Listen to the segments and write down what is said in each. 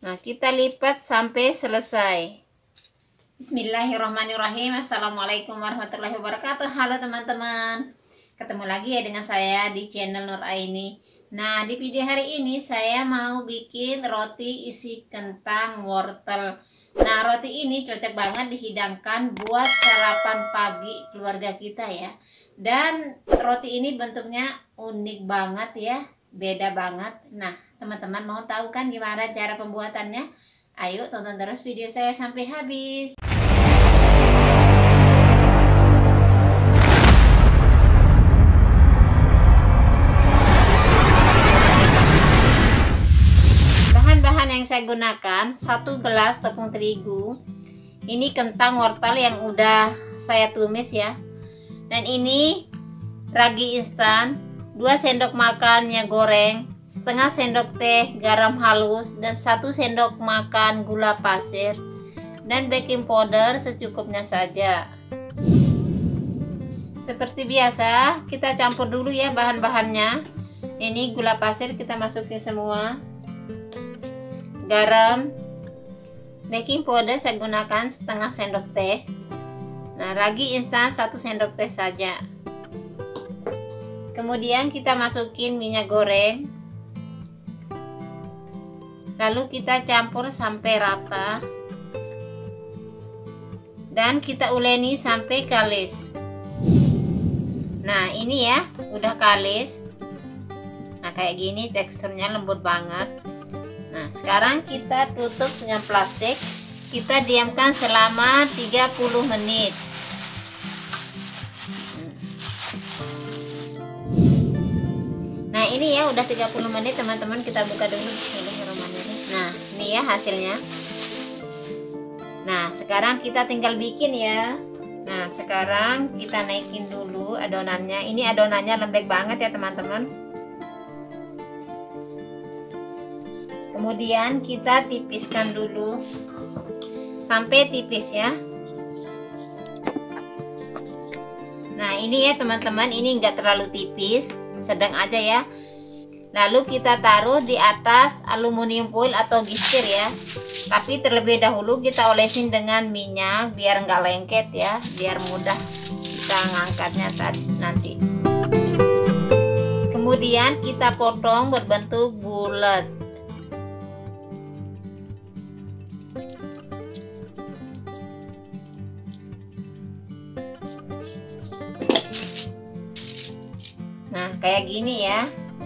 Nah, kita lipat sampai selesai. Bismillahirrahmanirrahim. Assalamualaikum warahmatullahi wabarakatuh. Halo teman-teman, ketemu lagi ya dengan saya di channel Nur Aini. Nah, di video hari ini saya mau bikin roti isi kentang wortel. Nah, roti ini cocok banget dihidangkan buat sarapan pagi keluarga kita ya. Dan roti ini bentuknya unik banget ya, beda banget. Nah, teman-teman mau tahu kan gimana cara pembuatannya? Ayo tonton terus video saya sampai habis. Bahan-bahan yang saya gunakan: 1 gelas tepung terigu. Ini kentang wortel yang udah saya tumis ya. Dan ini ragi instan, 2 sendok makan minyak goreng, setengah sendok teh garam halus, dan 1 sendok makan gula pasir, dan baking powder secukupnya saja. Seperti biasa, kita campur dulu ya bahan-bahannya. Ini gula pasir kita masukin semua, garam, baking powder saya gunakan setengah sendok teh. Nah, ragi instan 1 sendok teh saja. Kemudian kita masukin minyak goreng, lalu kita campur sampai rata dan kita uleni sampai kalis. Nah, ini ya udah kalis. Nah, kayak gini teksturnya lembut banget. Nah, sekarang kita tutup dengan plastik. Kita diamkan selama 30 menit. Nah, ini ya udah 30 menit teman-teman, kita buka dulu. Bismillahirrahmanirrahim. Nah, ini ya hasilnya. Nah, sekarang kita tinggal bikin ya. Nah, sekarang kita naikin dulu adonannya. Ini adonannya lembek banget ya teman-teman. Kemudian kita tipiskan dulu sampai tipis ya. Nah, ini ya teman-teman, ini enggak terlalu tipis, sedang aja ya. Lalu kita taruh di atas aluminium foil atau gisir ya. Tapi terlebih dahulu kita olesin dengan minyak biar enggak lengket ya, biar mudah kita ngangkatnya nanti. Kemudian kita potong berbentuk bulat. Nah, kayak gini ya.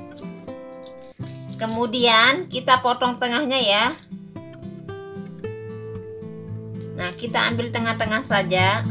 Kemudian kita potong tengahnya ya. Nah, kita ambil tengah-tengah saja.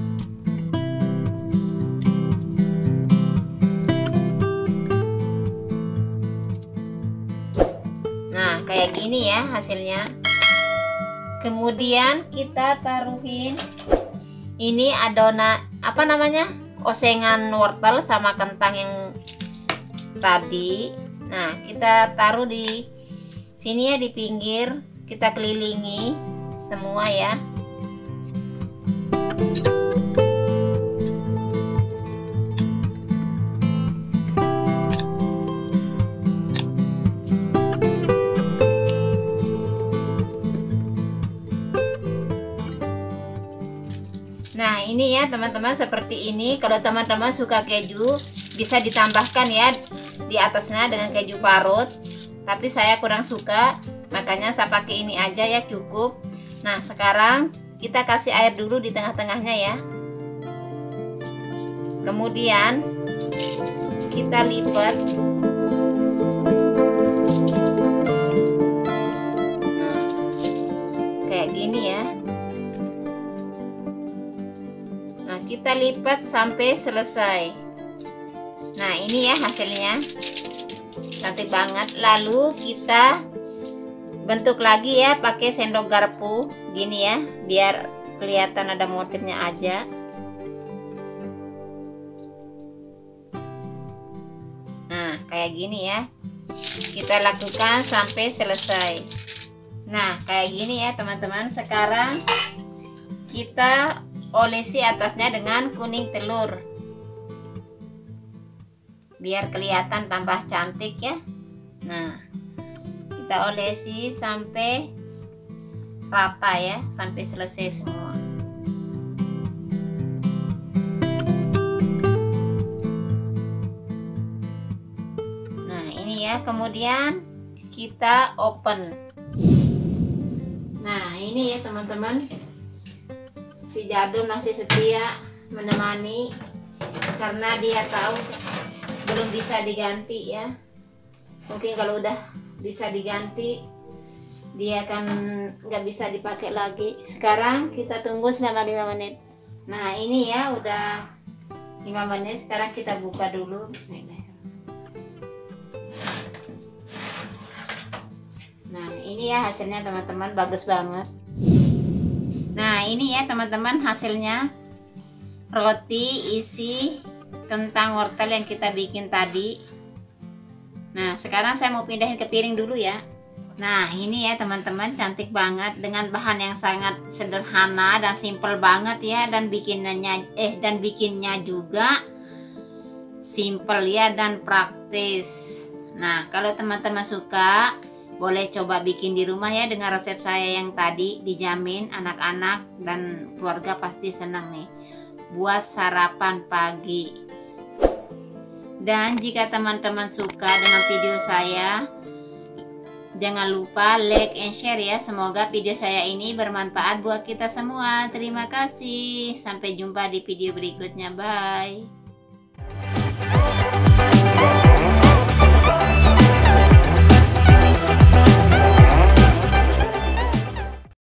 Nah, kayak gini ya hasilnya. Kemudian kita taruhin ini adonan apa namanya? Osengan wortel sama kentang yang tadi. Nah, kita taruh di sini ya, di pinggir. Kita kelilingi semua ya. Nah, ini ya teman-teman, seperti ini. Kalau teman-teman suka keju, bisa ditambahkan ya di atasnya dengan keju parut. Tapi saya kurang suka, makanya saya pakai ini aja ya, cukup. Nah, sekarang kita kasih air dulu di tengah-tengahnya ya. Kemudian kita lipat. Nah, kayak gini ya. Nah, kita lipat sampai selesai. Nah, ini ya hasilnya, cantik banget. Lalu kita bentuk lagi ya pakai sendok garpu gini ya, biar kelihatan ada motifnya aja. Nah, kayak gini ya, kita lakukan sampai selesai. Nah, kayak gini ya teman-teman. Sekarang kita olesi atasnya dengan kuning telur biar kelihatan tambah cantik ya. Nah, kita olesi sampai rata ya, sampai selesai semua. Nah ini ya, kemudian kita open. Nah ini ya teman-teman, si Jadul masih setia menemani karena dia tahu belum bisa diganti ya. Mungkin kalau udah bisa diganti dia akan nggak bisa dipakai lagi. Sekarang kita tunggu selama 5 menit. Nah ini ya udah 5 menit. Sekarang kita buka dulu. Bismillahirrahmanirrahim. Nah ini ya hasilnya teman-teman, bagus banget. Nah ini ya teman-teman hasilnya, roti isi kentang wortel yang kita bikin tadi. Nah sekarang saya mau pindahin ke piring dulu ya. Nah ini ya teman-teman, cantik banget dengan bahan yang sangat sederhana dan simple banget ya, dan bikinnya juga simple ya dan praktis. Nah kalau teman-teman suka, boleh coba bikin di rumah ya dengan resep saya yang tadi. Dijamin anak-anak dan keluarga pasti senang nih buat sarapan pagi. Dan jika teman-teman suka dengan video saya, jangan lupa like and share ya. Semoga video saya ini bermanfaat buat kita semua. Terima kasih. Sampai jumpa di video berikutnya. Bye.